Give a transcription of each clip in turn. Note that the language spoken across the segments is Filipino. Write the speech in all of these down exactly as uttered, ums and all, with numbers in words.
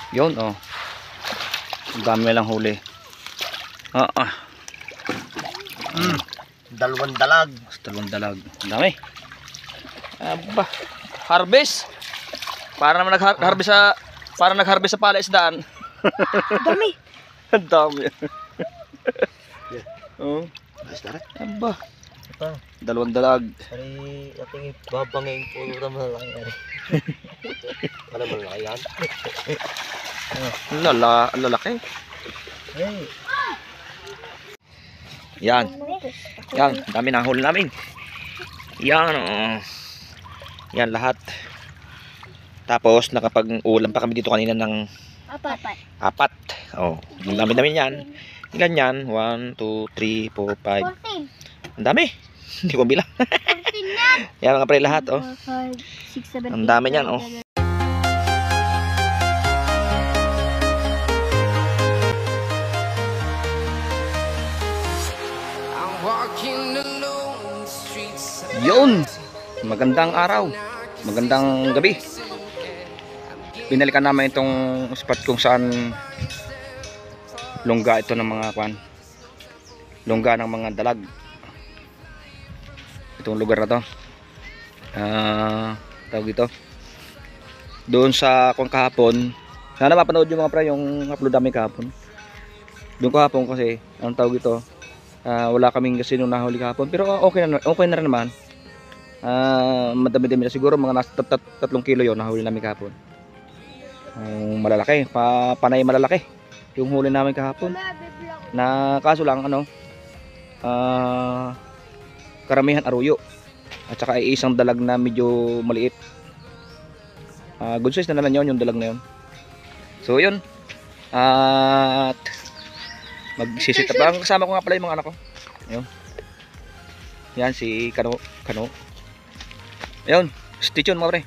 Yun, oh. Ang dami lang huli. Ah, ah. Mm. Dalawang dalag. Dalawang dalag. Ang dami. Aba. Harvest. Para naman nag-harvest sa para nag-harvest sa palaisdaan. Dami. Ang dami. Oh. Aba. Ito. Dalawang dalag. Ari, ating babangin po na malaki. Ano malaki yan? Lala, lalaki. Hey. Yan. Yan, dami na huli namin. Yan, oh. Yan lahat. Tapos nakapag-ulam pa kami dito kanina ng Apat. apat. Oh, ang dami namin yan. Ilan yan? one, two, three, four, five. fourteen. Ang dami. Hindi ko bilang. fourteen yan. Yan mga pre lahat, oh. five, six, seven, Ang dami niyan, oh. Yun. Magandang araw. Magandang gabi. Binalikan namin itong spot kung saan lungga ito ng mga kwan. Lungga ng mga dalag. Itong lugar na to. Ah, uh, tawag ito. Doon sa kung kahapon, sana mapanood yung mga pre yung upload namin kahapon. Doon kahapon kasi ang tawag ito, uh, wala kaming kasi nung nahuli kahapon, pero okay na okay na rin naman. Ah, uh, madami-dami na siguro mga nasa tat tat tatlong kilo yon nahuli namin kahapon. Um, malalaki, pa panay malalaki yung huli namin kahapon. Na kaso lang ano, ah uh, karamihan aruyo at saka ay isang dalag na medyo maliit. Uh, good size na naman yun yung dalag na yun. So yun, at magsisit up lang. Kasama ko nga pala yung mga anak ko. Ayun. Yan si Kano Kano. Ayun, stay tuned mga pre.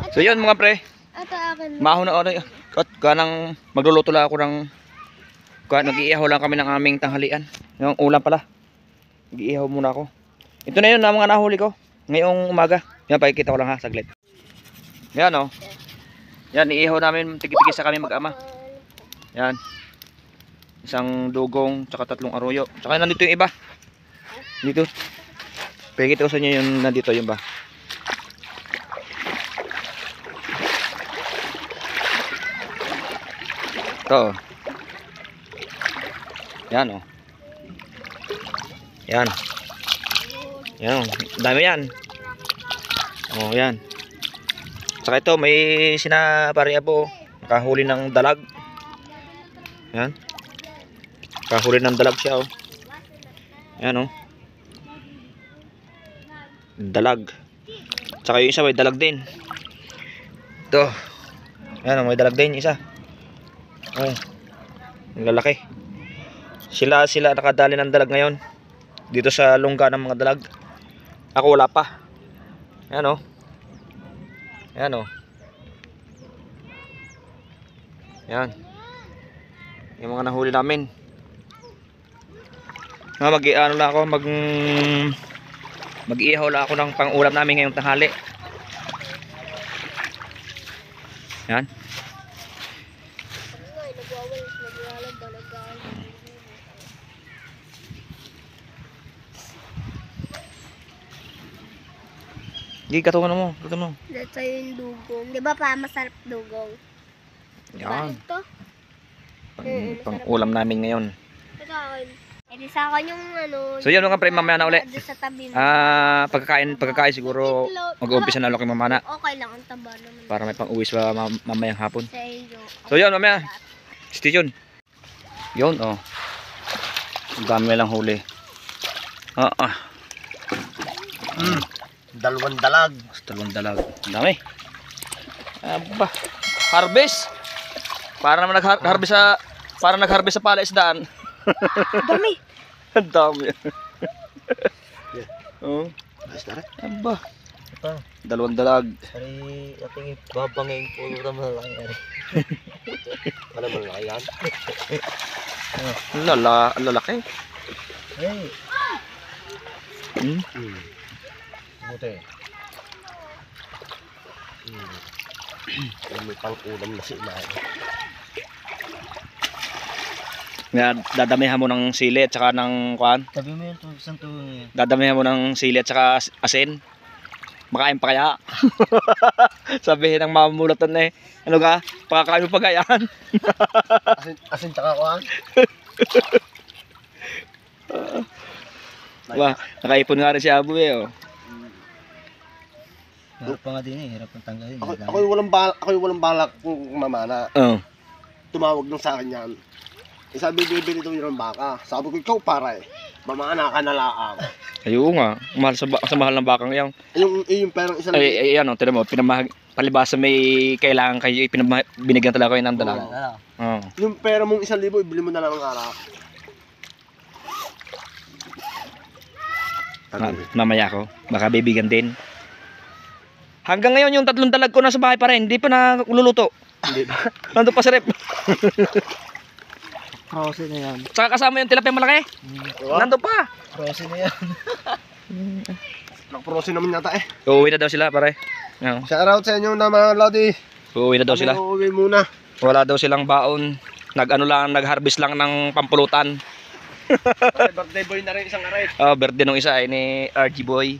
So yun mga pre, Ito akin. maho na oras. At kanang magluluto lang ako ng kan nag-iihaw lang kami ng aming tanghalian. Yung ulam pala. Nag-iihaw muna ako. Ito na yun na mga nahuli ko ngayong umaga. Yan, pakikita ko lang ha, saglit. Yan oh. Yan, iihaw namin, tigi-tigi sa kami mag-ama. Yan. Isang dugong, tsaka tatlong arroyo. Tsaka nandito yung iba. Dito. Pakikita ko sa inyo yung nandito yung ba. Ito. Oh. Yan oh. Yan. Yan. Dami yan. Oh, yan. Saka ito may sinapari po. Nakahuli ng dalag. Yan. Nakahuli ng dalag siya oh. Yan oh. Dalag. Saka yung isa may dalag din. Ito. Yan oh, may dalag din isa. Oh. Ang lalaki. Sila sila nakadali ng dalag ngayon dito sa lungga ng mga dalag. Ako wala pa. Yan oh. Yan oh. Yan. Yung mga nahuli namin. Nga mag ano lang ako, mag mag-ihaw lang ako ng pang-ulam namin ngayong tanghali. Yan. Hindi, katungan mo. Katungan mo. Ito yung dugong. Di ba pa masarap dugong? Yan. Ito. Pang, pang-ulam namin ngayon. Ito akin. E di sa akin yung ano. So yun mga pre, mamaya na uli. Doon sa tabi mo. Ah, pagkakain, pagkakain siguro mag-uumpisa na loking mamana Okay lang, ang taba naman. para may pang-uwi sa mam mamayang hapon. Sa iyo. So yun, mamaya. Stay tuned. Yun, oh. Ang dami lang huli. Ah, ah. Mm. Dalawang dalag. Dalawang dalag. Ang dami. Aba. Harvest. Para naman nag-harvest sa para nag-harvest sa palaisdaan. Dami. Ang dami. Oh. Ayos na rin. Aba. Ito. Dalawang dalag. Ari, ating babangin po na malaki rin. Ano malaki yan? Lala, lalaki. Hey. Hmm. Hmm. Buti. Hmm. May pang-ulam na si Inay. Nga, dadamihan mo ng sili at saka ng kuan. Sabi mo yun, to, isang to yun. Dadamihan mo ng sili at saka as- asin. Makain pa kaya? Sabihin ng mamulatan na eh. Ano ka? Pakakain mo pa gayaan. Asin, asin tsaka kuhan? Ba, nakaipon nga rin si Abu eh oh. Hirap pa nga din eh, hirap ng tanggalin. Ako, ako yung walang balak, ako yung walang balak kung mamana. Oh. Tumawag nung sa akin yan. Eh, sabi, bibili daw yun ng baka. Sabi ko, ikaw para eh. Mamana ka na laang. Ayun nga, mahal sa, ba- sa mahal ng bakang yan. Yung, yung perang isang... Ay, ay ano, tinan mo, pinamahag, palibasa may kailangan kayo, pinamahag, binigyan talaga kayo ng dalag. Oh. Yung pera mong isang libo, ibili mo na lang ng araw. Ma- mamaya ko, baka bibigyan din. Hanggang ngayon yung tatlong dalag ko nasa bahay pa rin, hindi pa nagluluto. Hindi ba? Nandun pa sa rep. Prose na yan. Saka kasama yung tilapia malaki. Nandun pa. Prose na yan. Nag-prose naman yata eh. Uuwi na daw sila pare. Yan. Shout out sa inyo na mga Lodi. Uuwi na daw sila. Kami uuwi muna. Wala daw silang baon. Nag-ano lang, nag-harvest lang ng pampulutan. Birthday boy na rin isang aray. Oh, birthday nung isa ay ni R G Boy.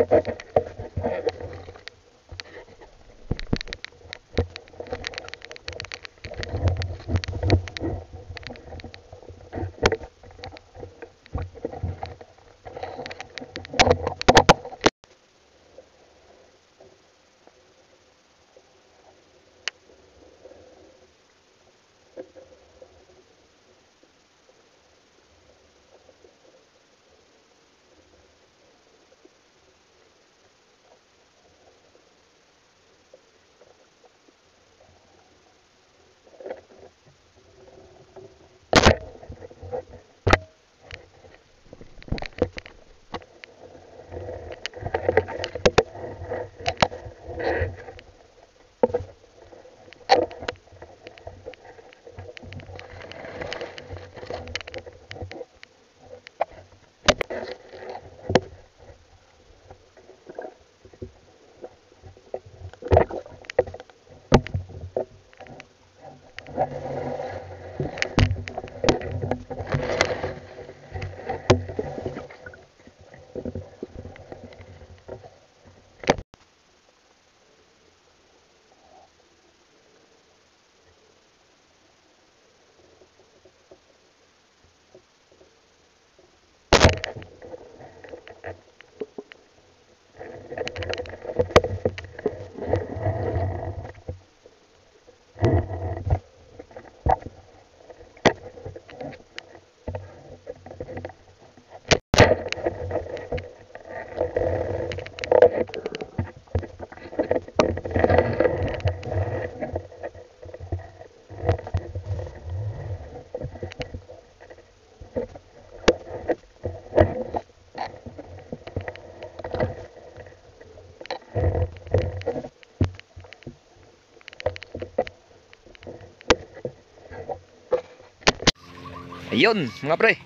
Ayun mga pre,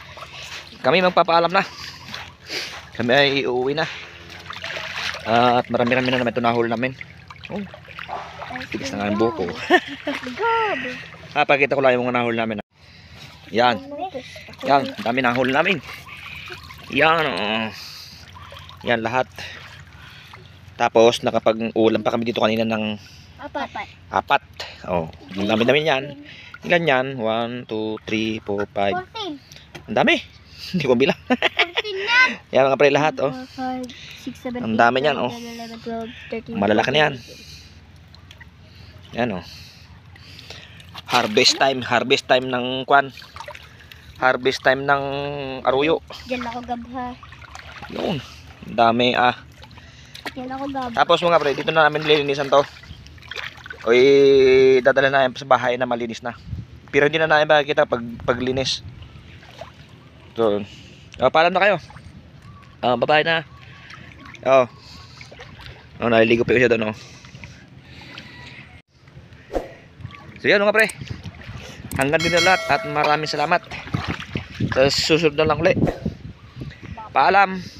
kami magpapaalam na. Kami ay uuwi na. Uh, at marami-rami na naman ito nahul namin. Oh, tigas na nga ang buko. Ah, pakita ko lang yung mga nahul namin. Yan. Yan, dami nahul namin. Yan. Oh. Yan lahat. Tapos nakapag-ulam pa kami dito kanina ng Apat. apat. Oh, ang dami namin yan. Ilan yan? one, two, three, four, five. fourteen. Ang dami. Hindi ko bilang. fourteen yan. Yan mga pre lahat. Oh. five, six, seven, Ang dami niyan, oh. eleven, twelve, thirteen, Malalaki na yan. Yan oh. Harvest time. Harvest time ng kwan. Harvest time ng aruyo. Diyan ako gabha. Yun. Ang dami ah. Diyan ako gabha. Tapos mga pre, dito na namin lilinisan to. O dadala na yan sa bahay na malinis na. Pero hindi na namin makikita pag paglinis. So, oh, paalam na kayo. Oh, babae na. Oh. Oh, naliligo pa siya doon, oh. So, yan mga pre. Hanggang din na lahat at maraming salamat. Sa susunod na lang ulit. Paalam.